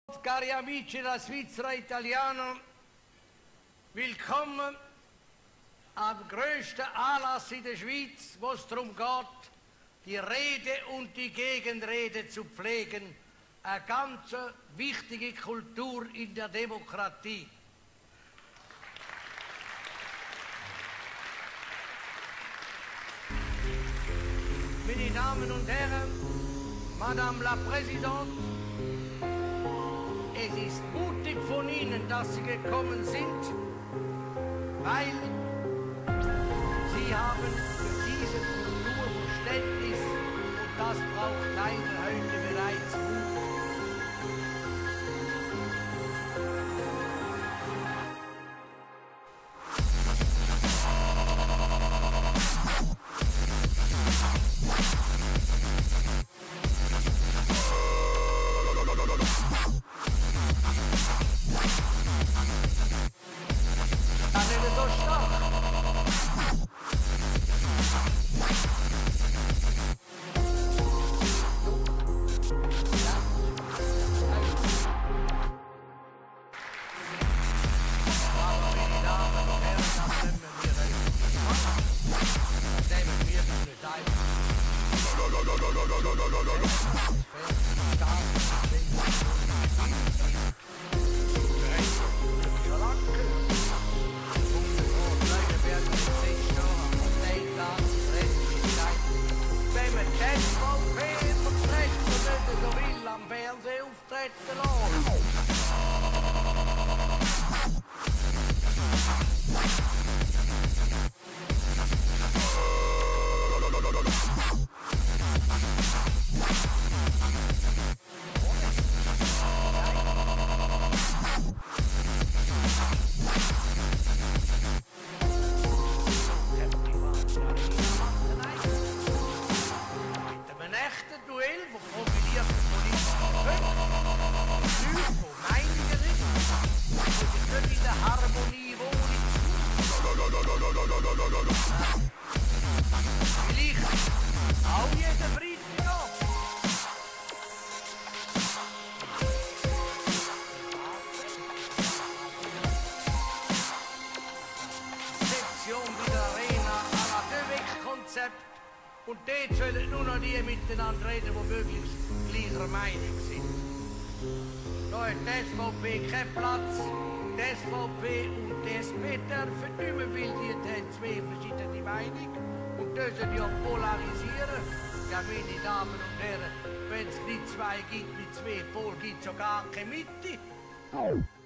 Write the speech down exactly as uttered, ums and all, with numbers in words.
Cari amici della Svizzera Italiano, willkommen am größten Anlass in der Schweiz, wo es darum geht, die Rede und die Gegenrede zu pflegen. Eine ganz wichtige Kultur in der Demokratie. Meine Damen und Herren, Madame la Présidente, es ist mutig von Ihnen, dass Sie gekommen sind, weil Sie haben für diese Kultur Verständnis und das braucht leider heute bereits Mut. Und dort sollen nur noch die miteinander reden, die möglichst gleicher Meinung sind. Da hat die S V P keinen Platz. Die S V P und die S P dürfen nicht mehr, weil die haben zwei verschiedene Meinungen und dürfen ja polarisieren. Ja, meine Damen und Herren, wenn es nicht zwei gibt, mit zwei Polen gibt es ja gar keine Mitte.